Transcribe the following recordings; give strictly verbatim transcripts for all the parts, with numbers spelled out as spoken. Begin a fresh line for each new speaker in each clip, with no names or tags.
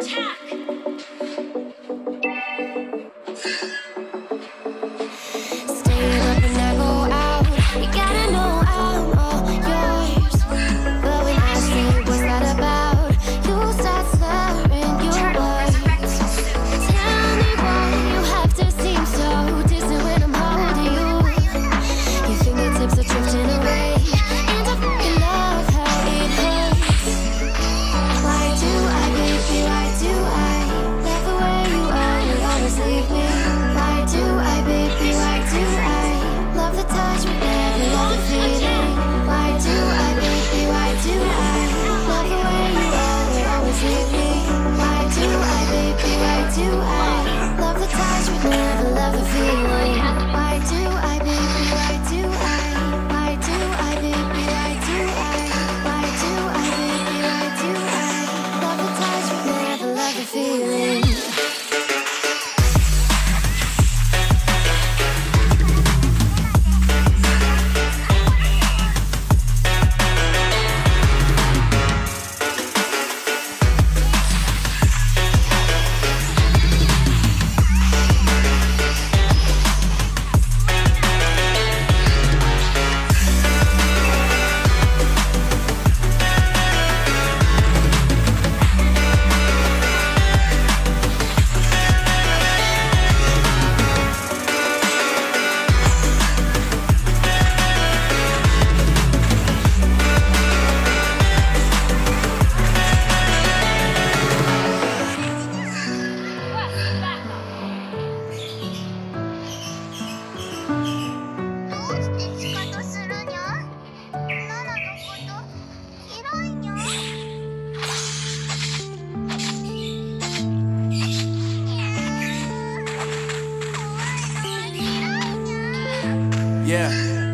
Yeah.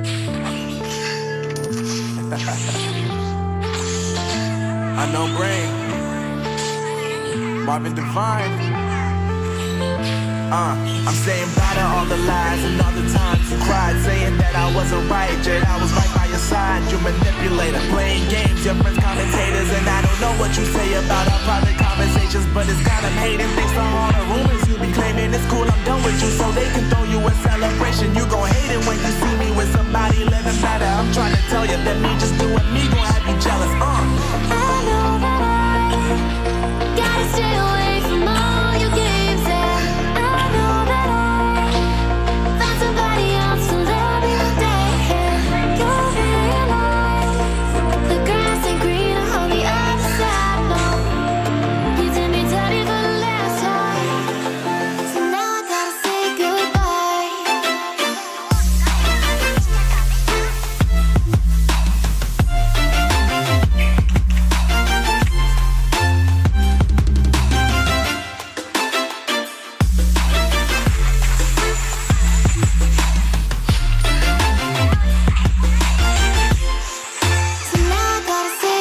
Unknown Brain, Marvin Divine. Uh, I'm saying bye to all the lies and all the times you cried, saying that I wasn't right, yet I was right by your side. You manipulator, playing games, your friends commentators, and I don't know what you say about our private conversations, but it's got them hating. Thanks to all the rumors you be claiming, it's cool, I'm done with you, so they can throw you a celebration. You gon' hate it when you see me with somebody living better. I'm trying to tell you that me just doing me gon' have you jealous. Uh.
I know that I gotta stay away from all your games, and I know that I found somebody else to love you today. You'll realize the grass ain't greener on the other side. No, you did me dirty for the last time, so now I gotta say goodbye. So now I gotta say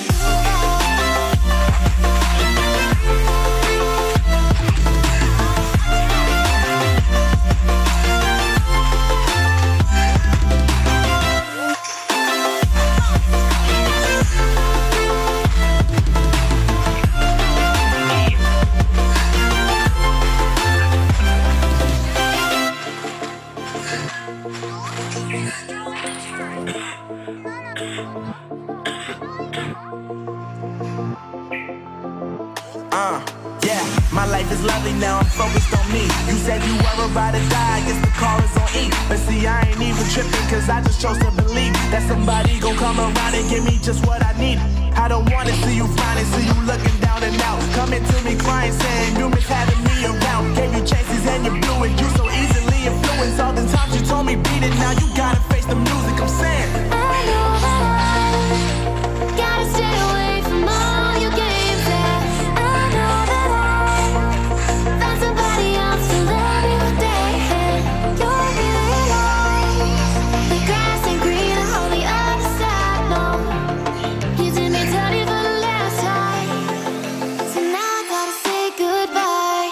Uh, yeah, my life is lovely now, I'm focused on me. You said you were a ride or die, I guess the car is on E. But see, I ain't even tripping, cause I just chose to believe that somebody gon' come around and give me just what I need. I don't wanna see you finally, see you looking down and out, coming to me crying, saying you miss having me around. Gave you chances and you blew it, you so easily influenced. All the times you told me beat it, now you gotta face the music. I'm saying
I know that I gotta stay away from all your games, and I know that I found somebody else to love you today. You'll realize the grass ain't greener on the other side. No, you did me dirty for the last time, so now I gotta say goodbye.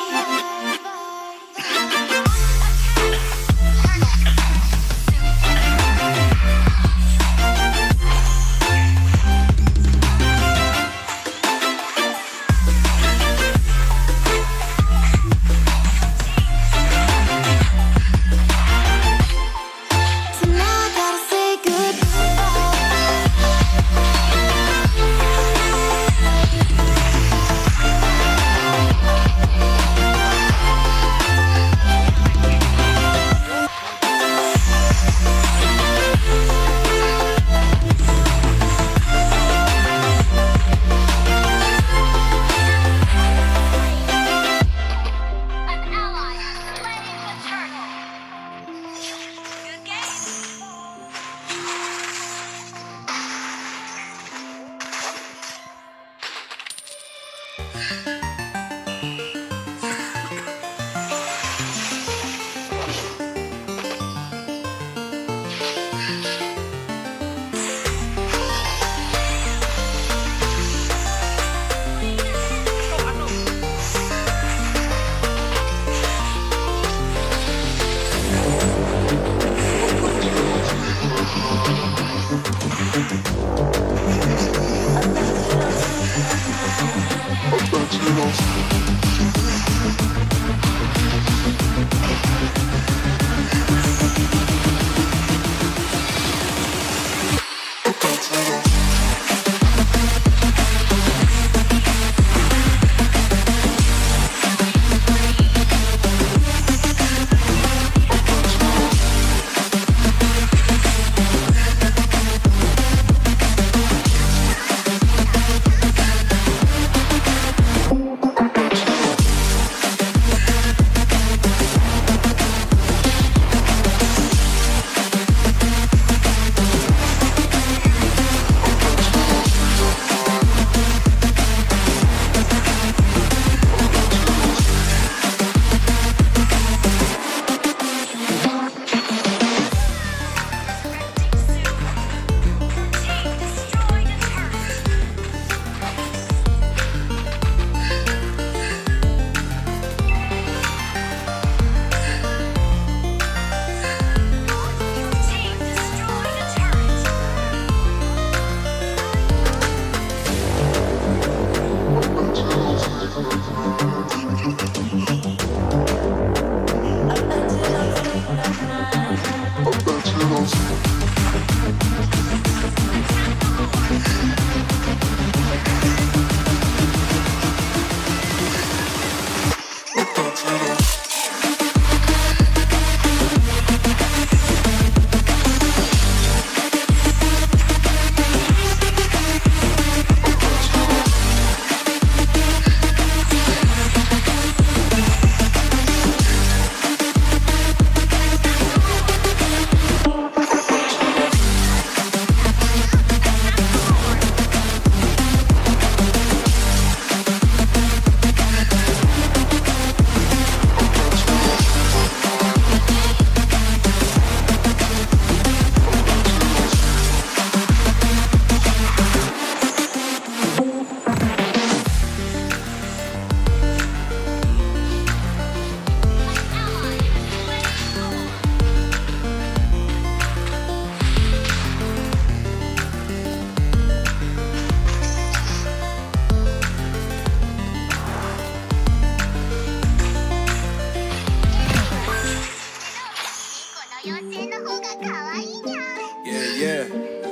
Yeah,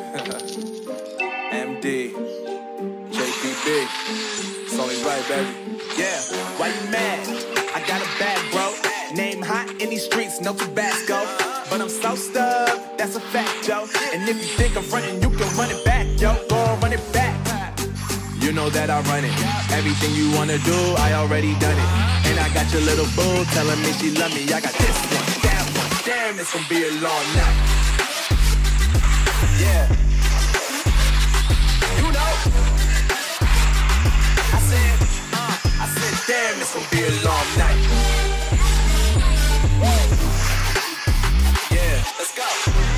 M D, J P B, it's only right, baby. Yeah, why you mad? I got a bag, bro. Name hot in these streets, no Tabasco. But I'm so stubbed, that's a fact, yo. And if you think I'm frontin', you can run it back, yo. Go on, run it back. You know that I run it. Everything you wanna do, I already done it. And I got your little boo telling me she love me. I got this one, that one. Damn, it's gonna be a long night. Yeah. You know. I said, uh, I said, damn, it's gonna be a long night. Yeah, let's go.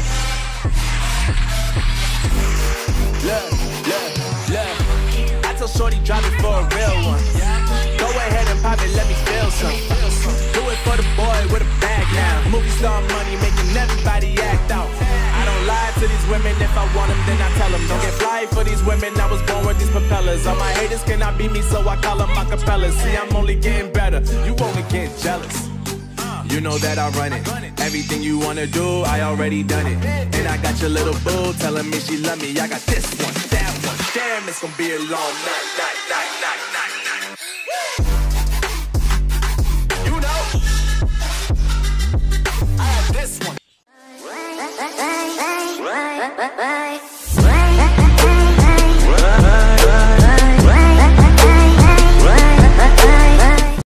Look, look, look. I told Shorty drop it for a real one. Go ahead and pop it, let me feel some. Do it for the boy with a bag now. Movie star money making everybody act out. I don't lie to these women, if I want them, then I tell them. Don't get fly for these women, I was born with these propellers. All my haters cannot beat me, so I call them acapellas. See, I'm only getting better, you only get jealous. You know that I run it. Everything you wanna do, I already done it. And I got your little boo telling me she love me. I got this one, that one. Damn, it's gonna be a long night, night, night, night, night, night. You know, I have this one.